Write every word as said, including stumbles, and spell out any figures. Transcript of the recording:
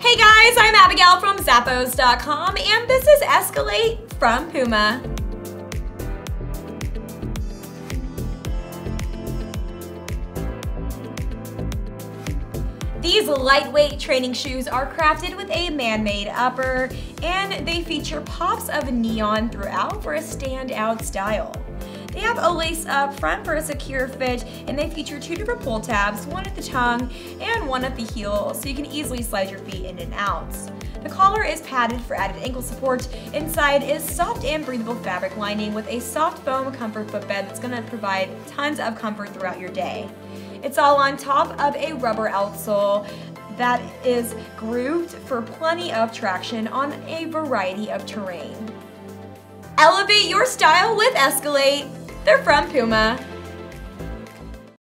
Hey guys, I'm Abigail from Zappos dot com and this is Escalate from Puma. These lightweight training shoes are crafted with a man-made upper and they feature pops of neon throughout for a standout style. They have a lace up front for a secure fit and they feature two different pull tabs, one at the tongue and one at the heel, so you can easily slide your feet in and out. The collar is padded for added ankle support. Inside is soft and breathable fabric lining with a soft foam comfort footbed that's going to provide tons of comfort throughout your day. It's all on top of a rubber outsole that is grooved for plenty of traction on a variety of terrain. Elevate your style with Escalate. They're from Puma.